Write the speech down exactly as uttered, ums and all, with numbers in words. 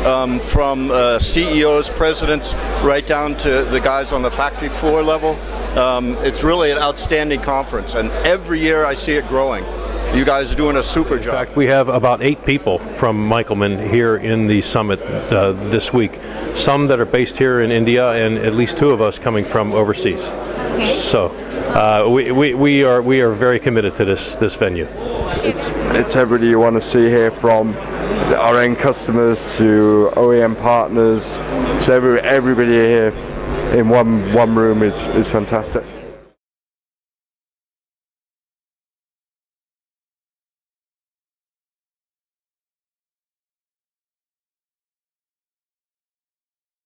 um, from uh, C E Os, presidents, right down to the guys on the factory floor level. Um, it's really an outstanding conference, and every year I see it growing. You guys are doing a super job. In fact, we have about eight people from Michelman here in the summit uh, this week. Some that are based here in India, and at least two of us coming from overseas. Okay. So uh, we, we, we are we are very committed to this this venue. It's it's everybody you want to see here, from our end customers to O E M partners. So every, everybody here in one one room is is fantastic.